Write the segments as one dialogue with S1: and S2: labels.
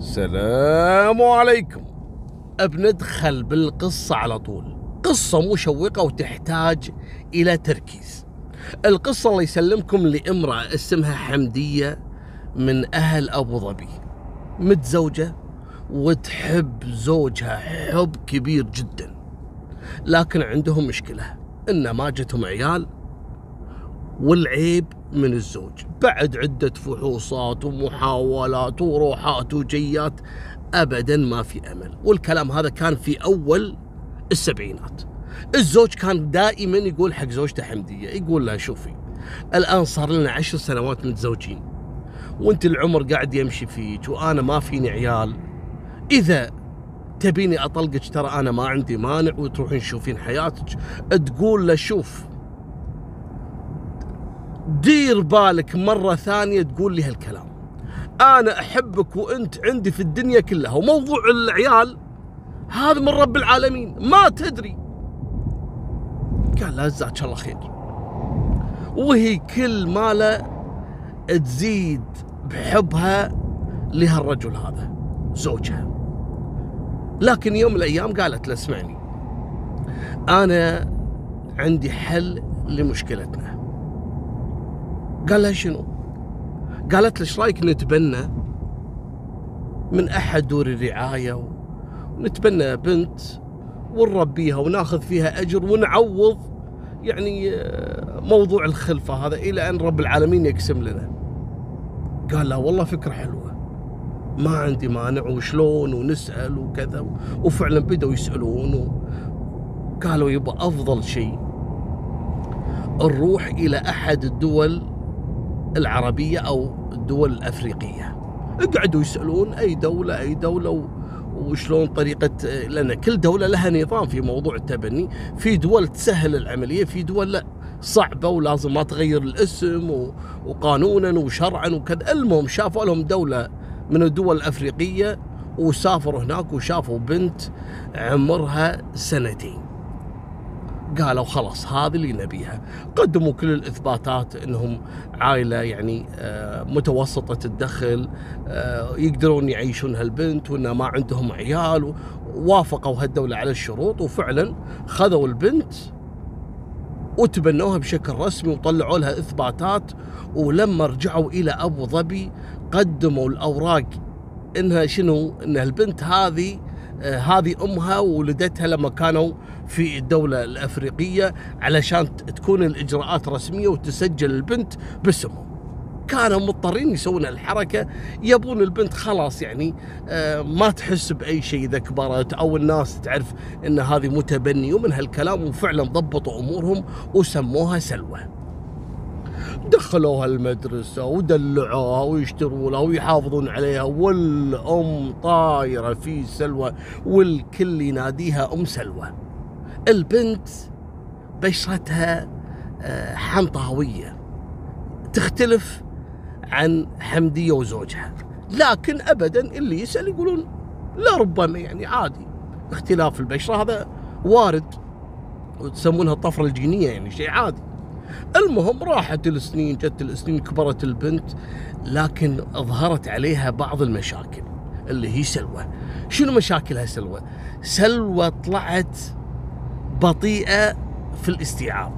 S1: السلام عليكم. بندخل بالقصة على طول. قصة مشوقة وتحتاج إلى تركيز. القصة الله يسلمكم لامرأة اسمها حمدية من أهل أبو ظبي، متزوجة وتحب زوجها حب كبير جدا، لكن عندهم مشكلة إن ما جتهم عيال، والعيب من الزوج. بعد عدة فحوصات ومحاولات وروحات وجيات أبدا ما في أمل. والكلام هذا كان في أول السبعينات. الزوج كان دائما يقول حق زوجته حمدية، يقول لها شوفي الآن صار لنا 10 سنوات متزوجين، وانت العمر قاعد يمشي فيك وأنا ما فيني عيال، إذا تبيني أطلقك ترى أنا ما عندي مانع وتروحين تشوفين حياتك. تقول له شوف دير بالك مرة ثانية تقول لي هالكلام، أنا أحبك وأنت عندي في الدنيا كلها، وموضوع العيال هذا من رب العالمين ما تدري. قال لا جزاك الله خير. وهي كل ماله تزيد بحبها لهالرجل هذا زوجها. لكن يوم من الأيام قالت له اسمعني، أنا عندي حل لمشكلتنا. قال لها شنو؟ قالت له ايش رايك نتبنى من احد دور الرعايه ونتبنى بنت ونربيها وناخذ فيها اجر ونعوض يعني موضوع الخلفه هذا الى ان رب العالمين يقسم لنا. قال لا والله فكره حلوه، ما عندي مانع، وشلون ونسال وكذا. وفعلا بدأوا يسالون وقالوا يبقى افضل شيء نروح الى احد الدول العربية أو الدول الأفريقية. قعدوا يسألون أي دولة وشلون طريقة، لأن كل دولة لها نظام في موضوع التبني. في دول تسهل العملية، في دول لا صعبة ولازم ما تغير الاسم وقانونا وشرعا وكذا. المهم شافوا لهم دولة من الدول الأفريقية وسافروا هناك وشافوا بنت عمرها 2 سنين. قالوا خلاص هذه اللي نبيها. قدموا كل الإثباتات أنهم عائلة يعني متوسطة الدخل، يقدرون يعيشون هالبنت وأنها ما عندهم عيال، ووافقوا هالدولة على الشروط. وفعلا خذوا البنت وتبنوها بشكل رسمي وطلعوا لها إثباتات. ولما رجعوا إلى أبو ظبي قدموا الأوراق إنها شنو، إن البنت هذه أمها وولدتها لما كانوا في الدولة الأفريقية، علشان تكون الإجراءات رسمية وتسجل البنت باسمهم. كانوا مضطرين يسوون الحركة، يبون البنت خلاص يعني ما تحس بأي شيء إذا كبرت، أو الناس تعرف إن هذه متبني ومن هالكلام. وفعلا ضبطوا أمورهم وسموها سلوى. دخلوها المدرسة ودلعوها ويشتروا لها ويحافظون عليها، والأم طايرة في سلوى والكل يناديها أم سلوى. البنت بشرتها حنطاوية تختلف عن حمدية وزوجها، لكن أبدا اللي يسأل يقولون لا ربما يعني عادي، اختلاف البشرة هذا وارد وتسمونها الطفرة الجينية، يعني شيء عادي. المهم راحت السنين، جت السنين، كبرت البنت، لكن أظهرت عليها بعض المشاكل اللي هي سلوى. شنو مشاكلها سلوى؟ سلوى طلعت بطيئة في الاستيعاب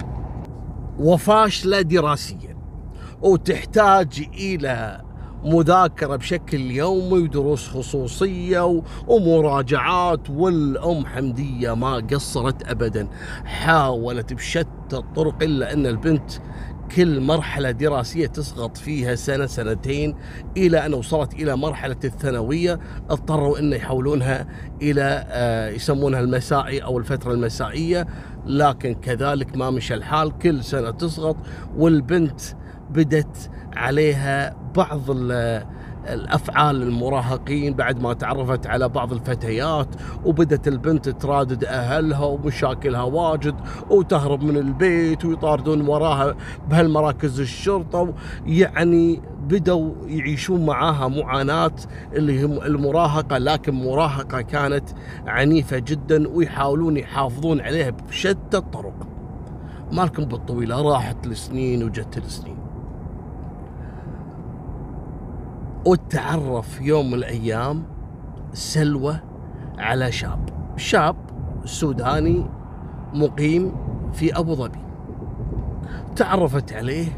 S1: وفاشلة دراسيا، وتحتاج إلى مذاكرة بشكل يومي ودروس خصوصية ومراجعات. والأم حمدية ما قصرت أبدا، حاولت بشتى الطرق، إلا أن البنت كل مرحلة دراسية تسقط فيها 1 2 إلى أن وصلت إلى مرحلة الثانوية. اضطروا أن يحولونها إلى يسمونها المسائي أو الفترة المسائية، لكن كذلك ما مشى الحال، كل سنة تسقط. والبنت بدت عليها بعض الأفعال المراهقين بعد ما تعرفت على بعض الفتيات، وبدت البنت ترادد أهلها ومشاكلها واجد، وتهرب من البيت ويطاردون وراها بهالمراكز الشرطة. يعني بدوا يعيشون معاها معاناة اللي هم المراهقة، لكن مراهقة كانت عنيفة جدا، ويحاولون يحافظون عليها بشتى الطرق. مالكم بالطويلة، راحت السنين وجت السنين، وتعرف يوم من الأيام سلوى على شاب سوداني مقيم في أبو ظبي. تعرفت عليه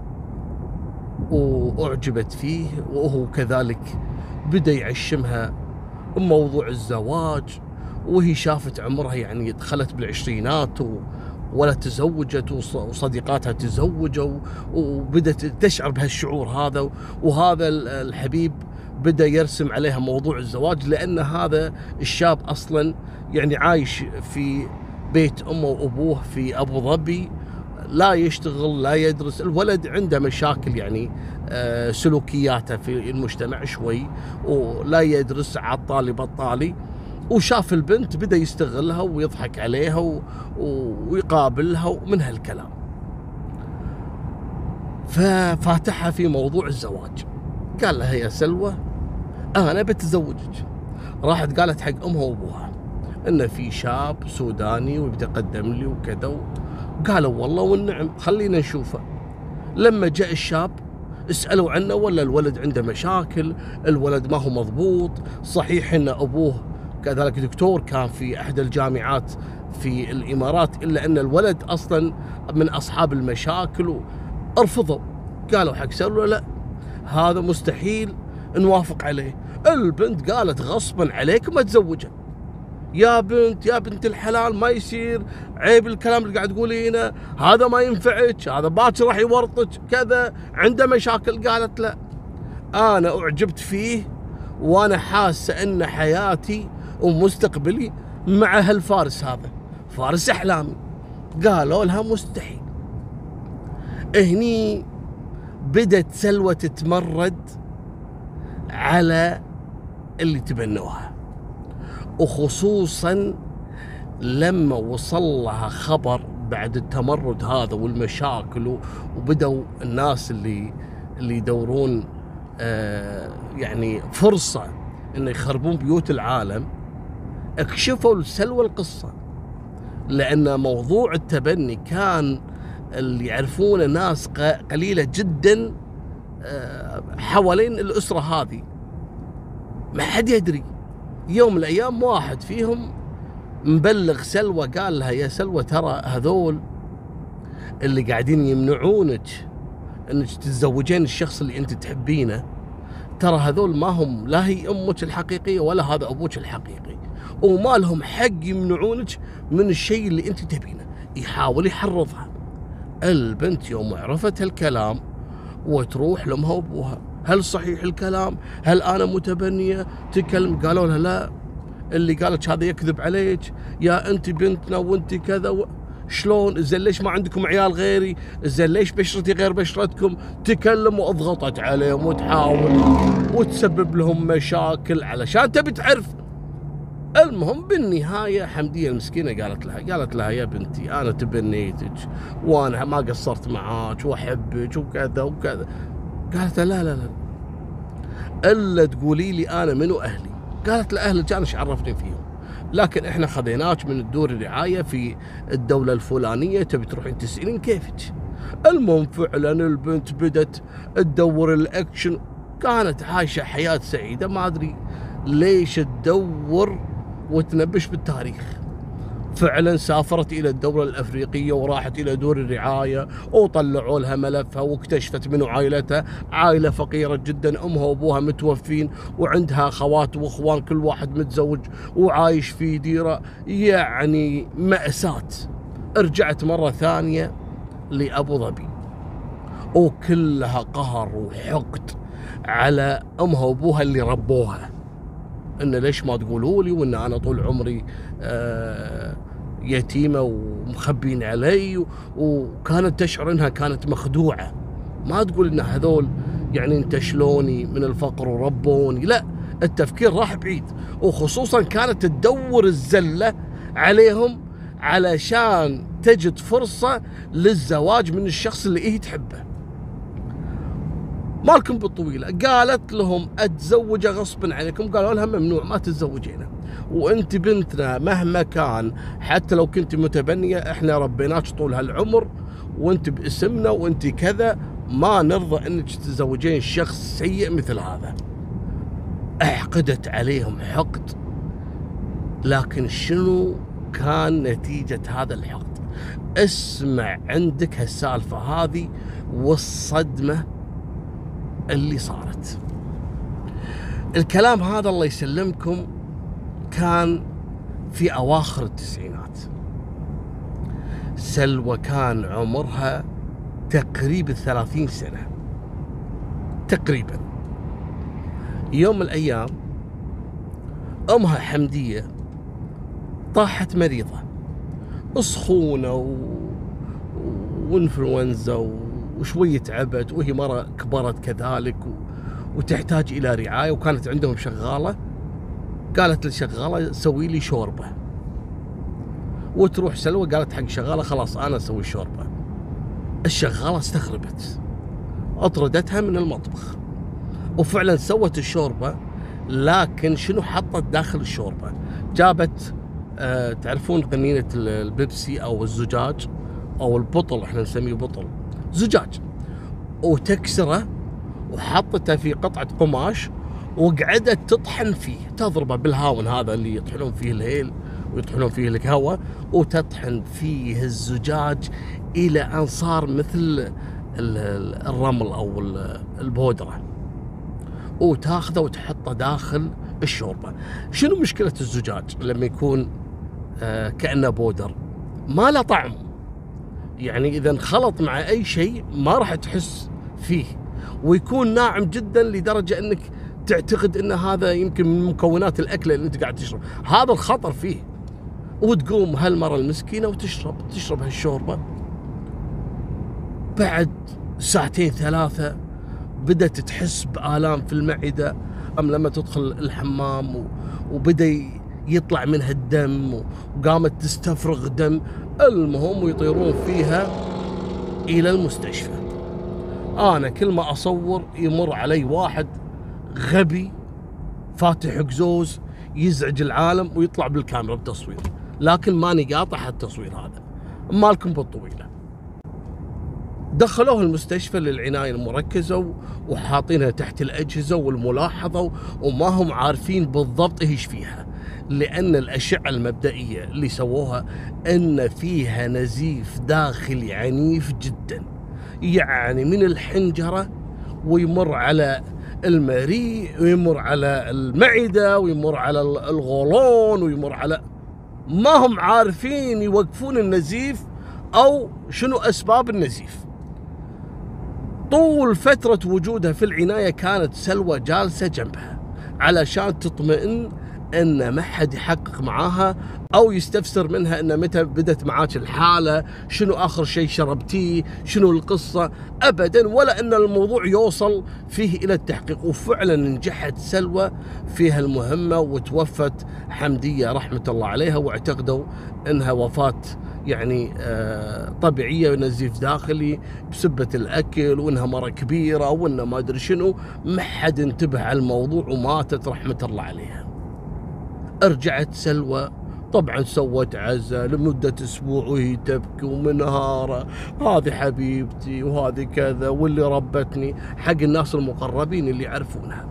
S1: وأعجبت فيه، وهو كذلك بدأ يعشمها بموضوع الزواج، وهي شافت عمرها يعني دخلت بالعشرينات ولا تزوجت، وصديقاتها تزوجوا، وبدت تشعر بهالشعور هذا. وهذا الحبيب بدأ يرسم عليها موضوع الزواج، لأن هذا الشاب أصلا يعني عايش في بيت أمه وأبوه في أبو ظبي، لا يشتغل لا يدرس. الولد عنده مشاكل يعني سلوكياته في المجتمع شوي، ولا يدرس، عطالي بطالي. وشاف البنت بدأ يستغلها ويضحك عليها ويقابلها ومن هالكلام، ففاتحها في موضوع الزواج. قال لها يا سلوى أنا بتزوجك. راحت قالت حق أمها وأبوها إن في شاب سوداني وبيتقدم لي وكذا. قالوا والله والنعم خلينا نشوفه. لما جاء الشاب اسألوا عنه، ولا الولد عنده مشاكل، الولد ما هو مضبوط. صحيح إن أبوه كذلك دكتور كان في أحد الجامعات في الإمارات، إلا أن الولد أصلا من أصحاب المشاكل ارفضوا. قالوا حق سلوى لا، هذا مستحيل نوافق عليه. البنت قالت غصبا عليك ما تزوجه. يا بنت الحلال ما يصير، عيب الكلام اللي قاعد تقولينه، هذا ما ينفعك، هذا باكر راح يورطك كذا، عنده مشاكل. قالت لا، أنا أعجبت فيه وأنا حاسة أن حياتي ومستقبلي مع هالفارس، هذا فارس أحلامي. قالوا لها مستحيل. هني بدت سلوى تتمرد على اللي تبنوها، وخصوصا لما وصل لها خبر بعد التمرد هذا والمشاكل، وبدأوا الناس اللي يدورون يعني فرصة إنه يخربون بيوت العالم، اكشفوا لسلوى القصة. لأن موضوع التبني كان اللي يعرفونه ناس قليلة جدا حوالين الأسرة هذه، ما حد يدري. يوم من الأيام واحد فيهم مبلغ سلوى، قال لها يا سلوى ترى هذول اللي قاعدين يمنعونك انك تتزوجين الشخص اللي انت تحبينه، ترى هذول ما هم لا هي امك الحقيقيه ولا هذا ابوك الحقيقي، وما لهم حق يمنعونك من الشيء اللي انت تبينه. يحاول يحرضها. البنت يوم عرفت هالكلام وتروح لامها وابوها، هل صحيح الكلام؟ هل انا متبنيه؟ تكلم. قالوا لها لا، اللي قالت هذا يكذب عليك، يا انت بنتنا وانت كذا شلون؟ زين ليش ما عندكم عيال غيري؟ زين ليش بشرتي غير بشرتكم؟ تكلم واضغطت عليهم وتحاول وتسبب لهم مشاكل علشان تبي تعرف. المهم بالنهايه حمديه المسكينه قالت لها يا بنتي انا تبنيتك وانا ما قصرت معاك واحبك وكذا وكذا. قالت لا لا لا الا تقولي لي انا منو اهلي. قالت له اهلك انا ايش عرفني فيهم، لكن احنا خذيناك من الدور الرعايه في الدوله الفلانيه، تبي تروحين تسالين كيفك. المهم فعلا البنت بدت تدور الاكشن، كانت عايشه حياه سعيده، ما ادري ليش تدور وتنبش بالتاريخ. فعلا سافرت الى الدولة الافريقية وراحت الى دور الرعاية وطلعوا لها ملفها، واكتشفت منو عائلتها، عائلة فقيرة جدا، امها وابوها متوفين وعندها اخوات واخوان كل واحد متزوج وعايش في ديرة، يعني مأساة. رجعت مرة ثانية لأبو ظبي وكلها قهر وحقد على امها وابوها اللي ربوها، ان ليش ما تقولوا لي، وان انا طول عمري يتيمه ومخبين علي، وكانت تشعر انها كانت مخدوعه. ما تقول ان هذول يعني انتشلوني من الفقر وربوني، لا، التفكير راح بعيد. وخصوصا كانت تدور الزله عليهم علشان تجد فرصه للزواج من الشخص اللي هي تحبه. مالكم بالطويله، قالت لهم اتزوجه غصبا عليكم. قالوا لها ممنوع، ما تتزوجينه، وانت بنتنا مهما كان، حتى لو كنت متبنيه احنا ربيناك طول هالعمر وانت باسمنا وانت كذا، ما نرضى انك تتزوجين شخص سيء مثل هذا. احقدت عليهم حقد، لكن شنو كان نتيجة هذا الحقد؟ اسمع عندك هالسالفة هذه والصدمة اللي صارت. الكلام هذا الله يسلمكم كان في أواخر التسعينات. سلوى كان عمرها تقريبا 30 سنة تقريبا. يوم من الأيام أمها حمدية طاحت مريضة، سخونة وانفلونزا وشوية عبت، وهي مرة كبرت كذلك وتحتاج إلى رعاية، وكانت عندهم شغالة. قالت للشغالة سوي لي شوربة، وتروح سلوى قالت حق شغالة خلاص أنا أسوي الشوربة. الشغالة استغربت، أطردتها من المطبخ، وفعلا سوت الشوربة. لكن شنو حطت داخل الشوربة؟ جابت تعرفون قنينة البيبسي أو الزجاج أو البطل، احنا نسميه بطل زجاج، وتكسره وحطته في قطعة قماش وقعدت تطحن فيه، تضربه بالهاون هذا اللي يطحنون فيه الهيل ويطحنون فيه القهوة، وتطحن فيه الزجاج إلى أن صار مثل الرمل أو البودرة، وتاخذه وتحطه داخل الشوربة. شنو مشكلة الزجاج لما يكون كأنه بودر؟ ما له طعم، يعني إذا انخلط مع أي شيء ما راح تحس فيه، ويكون ناعم جدا لدرجة أنك تعتقد أن هذا يمكن من مكونات الأكلة اللي أنت قاعد تشرب. هذا الخطر فيه. وتقوم هالمرة المسكينة وتشرب هالشوربة. بعد ساعتين ثلاثة بدأت تحس بآلام في المعدة، لما تدخل الحمام وبدأ يطلع منها الدم، وقامت تستفرغ دم. المهم ويطيرون فيها إلى المستشفى. أنا كل ما أصور يمر علي واحد غبي فاتح قزوز يزعج العالم ويطلع بالكاميرا بتصوير، لكن ماني قاطع التصوير هذا، مالكم بالطويلة. دخلوه المستشفى للعناية المركزة وحاطينها تحت الأجهزة والملاحظة، وما هم عارفين بالضبط إيش فيها، لأن الأشعة المبدئية اللي سووها أن فيها نزيف داخلي عنيف جدا، يعني من الحنجرة ويمر على المريء ويمر على المعدة ويمر على الغولون ويمر على، ما هم عارفين يوقفون النزيف أو شنو أسباب النزيف. طول فترة وجودها في العناية كانت سلوى جالسة جنبها علشان تطمئن ان ما حد يحقق معاها او يستفسر منها ان متى بدت معاك الحالة، شنو اخر شيء شربتيه، شنو القصة، ابدا، ولا ان الموضوع يوصل فيه الى التحقيق. وفعلا نجحت سلوى في هالمهمة وتوفت حمدية رحمة الله عليها، واعتقدوا انها وفاة يعني طبيعية ونزيف داخلي بسبة الأكل، وإنها مرة كبيرة وإنها ما أدري شنو. ما حد انتبه على الموضوع وماتت رحمة الله عليها. رجعت سلوى طبعا سوت عزة لمدة أسبوع وهي تبكي ومنهارة، هذه حبيبتي وهذه كذا واللي ربتني، حق الناس المقربين اللي يعرفونها.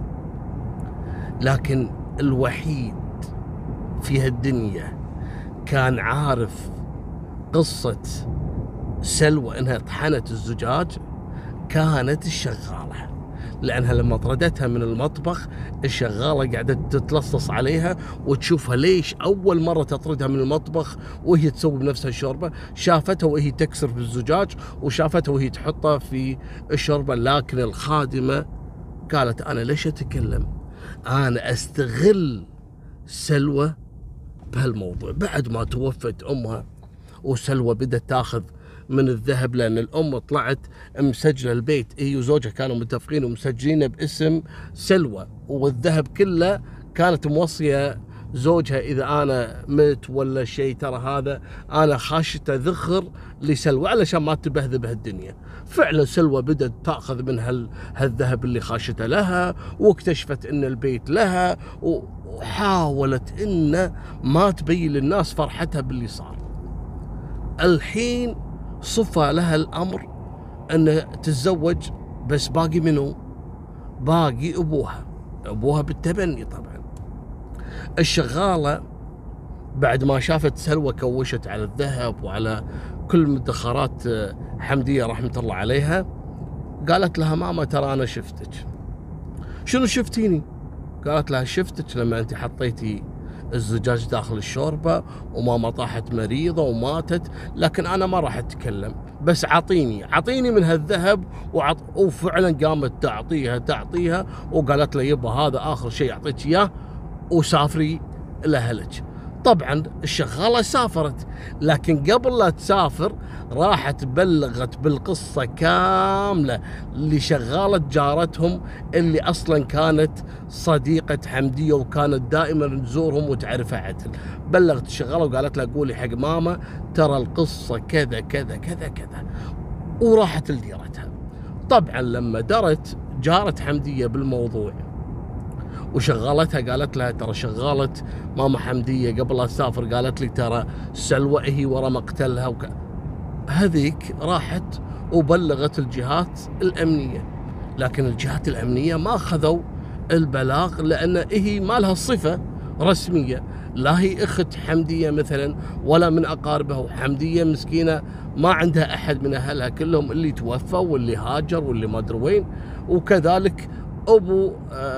S1: لكن الوحيد في هالدنيا كان عارف قصة سلوى انها طحنت الزجاج كانت الشغالة، لانها لما طردتها من المطبخ الشغالة قاعدة تتلصص عليها وتشوفها ليش اول مرة تطردها من المطبخ وهي تسوي بنفسها الشوربة، شافتها وهي تكسر في الزجاج وشافتها وهي تحطها في الشوربة. لكن الخادمة قالت انا ليش اتكلم، انا استغل سلوى بهالموضوع. بعد ما توفت امها وسلوى بدأت تاخذ من الذهب، لأن الأم طلعت مسجلة البيت، هي وزوجها كانوا متفقين ومسجلينه باسم سلوى، والذهب كله كانت موصية زوجها إذا أنا مت ولا شيء ترى هذا أنا خاشته ذخر لسلوى علشان ما تبهذب هالدنيا. فعلا سلوى بدأت تأخذ من هالذهب اللي خاشته لها، واكتشفت إن البيت لها، وحاولت إن ما تبين للناس فرحتها باللي صار. الحين صفى لها الأمر أن تتزوج، بس باقي منو؟ باقي أبوها. أبوها بالتبني طبعا. الشغالة بعد ما شافت سلوى كوشت على الذهب وعلى كل مدخرات حمدية رحمة الله عليها، قالت لها ماما ترى أنا شفتك. شنو شفتيني؟ قالت لها شفتك لما أنت حطيتي الزجاج داخل الشوربة وماما طاحت مريضة وماتت، لكن أنا ما راح أتكلم، بس عطيني من هالذهب. وفعلا قامت تعطيها وقالت له يبا هذا آخر شيء أعطيك إياه وسافري لأهلك. طبعا الشغالة سافرت، لكن قبل لا تسافر راحت بلغت بالقصة كاملة لشغالة جارتهم اللي أصلا كانت صديقة حمدية وكانت دائما تزورهم وتعرفها عدل. بلغت الشغالة وقالت لها قولي حق ماما ترى القصة كذا كذا كذا كذا، وراحت لديرتها. طبعا لما درت جارة حمدية بالموضوع وشغالتها قالت لها ترى شغالة ماما حمدية قبل لا تسافر قالت لي ترى سلوى هي ورا مقتلها هذيك راحت وبلغت الجهات الأمنية، لكن الجهات الأمنية ما أخذوا البلاغ لأن هي ما لها صفة رسمية، لا هي أخت حمدية مثلا ولا من أقاربها، وحمدية مسكينة ما عندها أحد من أهلها كلهم اللي توفى واللي هاجر واللي ما أدري وين. وكذلك أبو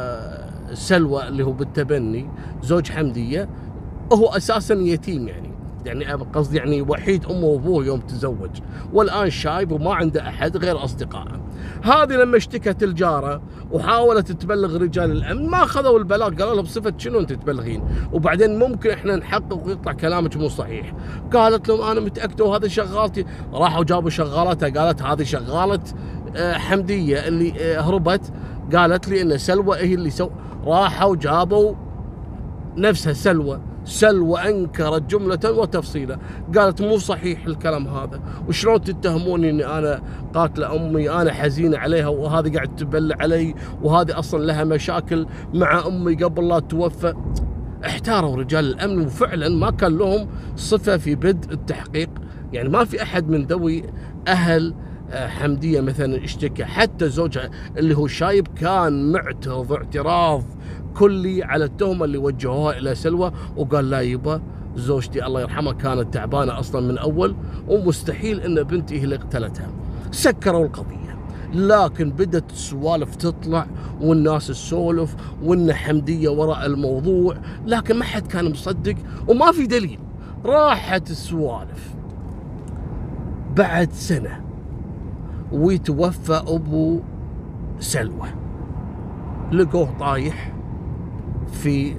S1: سلوى اللي هو بالتبني زوج حمدية هو أساسا يتيم، يعني قصدي يعني وحيد أمه وأبوه يوم تزوج، والآن شايب وما عنده أحد غير أصدقائه. هذه لما اشتكت الجارة وحاولت تبلغ رجال الأمن ما أخذوا البلاغ، قالوا لها بصفة شنو أنت تبلغين، وبعدين ممكن إحنا نحقق ويطلع كلامك مو صحيح. قالت لهم أنا متأكدة وهذا شغالتي. راحوا جابوا شغالتها، قالت هذه شغالة حمدية اللي هربت، قالت لي إن سلوى هي اللي راحوا جابوا نفسها سلوى أنكرت جملة وتفصيلا، قالت مو صحيح الكلام هذا، وشلون تتهموني اني انا قاتله امي، انا حزينه عليها وهذه قاعد تبلع علي، وهذه اصلا لها مشاكل مع امي قبل لا توفى. احتاروا رجال الامن وفعلا ما كان لهم صفه في بدء التحقيق، يعني ما في احد من ذوي اهل حمدية مثلا اشتكى، حتى زوجها اللي هو شايب كان معترض اعتراض كلي على التهمة اللي وجهوها إلى سلوى، وقال لا يبا زوجتي الله يرحمها كانت تعبانة أصلا من أول ومستحيل إن بنتي هي اللي قتلتها. سكروا القضية، لكن بدت السوالف تطلع والناس تسولف وإن حمدية وراء الموضوع، لكن ما حد كان مصدق وما في دليل. راحت السوالف بعد سنة ويتوفى أبو سلوى، لقوه طايح في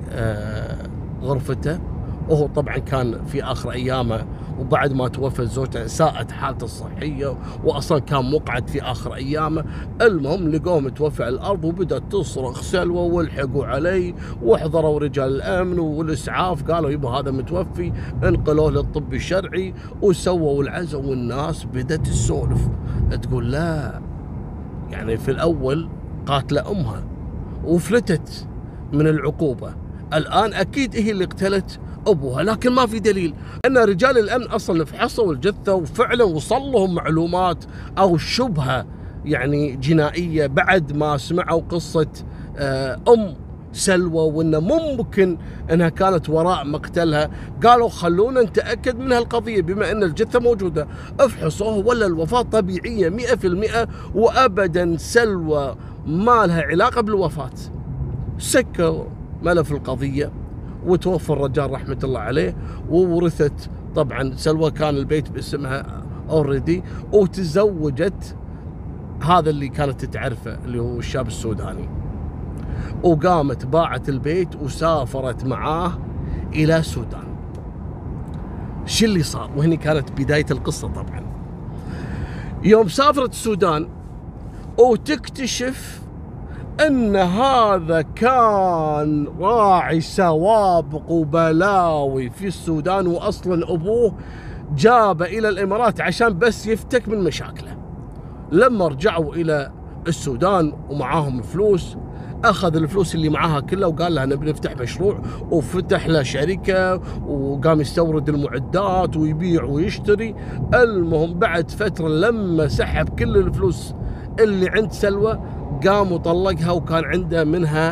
S1: غرفته، وهو طبعا كان في آخر أيامه، وبعد ما توفت زوجته ساءت حالته الصحية وأصلا كان مقعد في آخر أيامه. المهم لقوه متوفى على الأرض، وبدأت تصرخ سلوى والحقوا علي، وحضروا رجال الأمن والإسعاف قالوا يبا هذا متوفي، انقلوه للطب الشرعي وسووا العزاء، والناس بدأت تسولف تقول لا، يعني في الأول قاتلة أمها وفلتت من العقوبة، الآن أكيد هي اللي قتلت أبوها، لكن ما في دليل. أن رجال الأمن أصلا فحصوا الجثة وفعلا وصل لهم معلومات أو شبهة يعني جنائية بعد ما سمعوا قصة أم سلوى، وأنه ممكن أنها كانت وراء مقتلها. قالوا خلونا نتأكد من هالقضية بما أن الجثة موجودة، افحصوها ولا الوفاة طبيعية 100% وأبدا سلوى ما لها علاقة بالوفاة. سكروا ملف القضية وتوفى الرجال رحمة الله عليه، وورثت طبعا سلوى كان البيت باسمها اوريدي، وتزوجت هذا اللي كانت تعرفه اللي هو الشاب السوداني، وقامت باعت البيت وسافرت معاه إلى السودان. شو اللي صار؟ وهني كانت بداية القصة. طبعا يوم سافرت السودان وتكتشف أن هذا كان راعي سوابق وبلاوي في السودان، وأصلا أبوه جابه إلى الإمارات عشان بس يفتك من مشاكله. لما رجعوا إلى السودان ومعاهم فلوس، أخذ الفلوس اللي معاها كلها وقال لها نبي نفتح مشروع، وفتح له شركة وقام يستورد المعدات ويبيع ويشتري. المهم بعد فترة لما سحب كل الفلوس اللي عند سلوى قام وطلقها، وكان عنده منها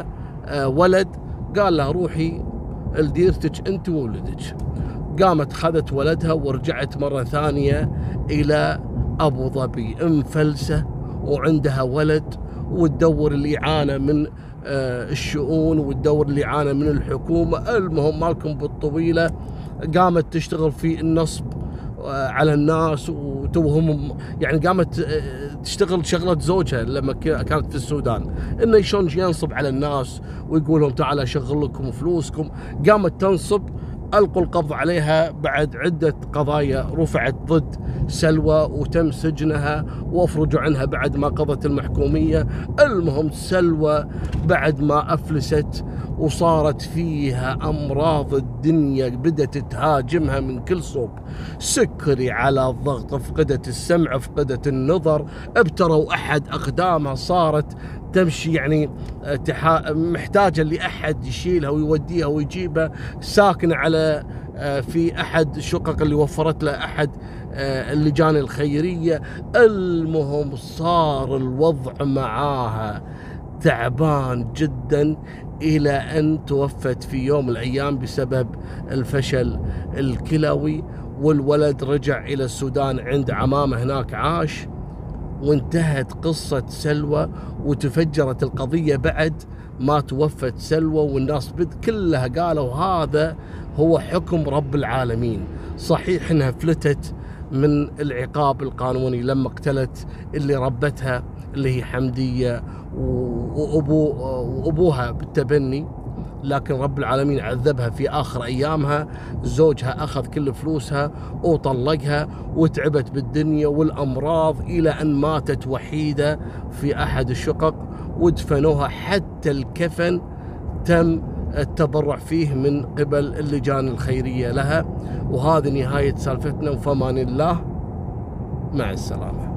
S1: ولد، قال لها روحي لديرتك انت وولدك. قامت خذت ولدها ورجعت مرة ثانية إلى أبو ظبي مفلسة وعندها ولد، وتدور الإعانة من الشؤون، وتدور الإعانة من الحكومة. المهم مالكم بالطويلة، قامت تشتغل في النصب على الناس وتوهم، يعني قامت تشتغل شغلة زوجها لما كانت في السودان، انه شلون ينصب على الناس ويقول لهم تعال اشغل لكم فلوسكم. قامت تنصب، ألقوا القبض عليها بعد عدة قضايا رفعت ضد سلوى وتم سجنها وافرجوا عنها بعد ما قضت المحكومية. المهم سلوى بعد ما أفلست وصارت فيها أمراض الدنيا بدأت تهاجمها من كل صوب، سكري على الضغط، فقدت السمع، فقدت النظر، ابتروا أحد أقدامها، صارت تمشي يعني محتاجة لأحد يشيلها ويوديها ويجيبها، ساكنة على في أحد الشقق اللي وفرت له أحد اللجان الخيرية. المهم صار الوضع معاها تعبان جدا، إلى أن توفت في يوم من الأيام بسبب الفشل الكلوي. والولد رجع إلى السودان عند عمامه هناك عاش، وانتهت قصة سلوى وتفجرت القضية بعد ما توفت سلوى. والناس كلها قالوا هذا هو حكم رب العالمين. صحيح انها فلتت من العقاب القانوني لما اقتلت اللي ربتها اللي هي حمدية وأبوها بالتبني، لكن رب العالمين عذبها في آخر أيامها. زوجها أخذ كل فلوسها وطلقها وتعبت بالدنيا والأمراض، إلى أن ماتت وحيدة في أحد الشقق ودفنوها. حتى الكفن تم التبرع فيه من قبل اللجان الخيرية لها. وهذه نهاية سالفتنا، وفمان الله، مع السلامة.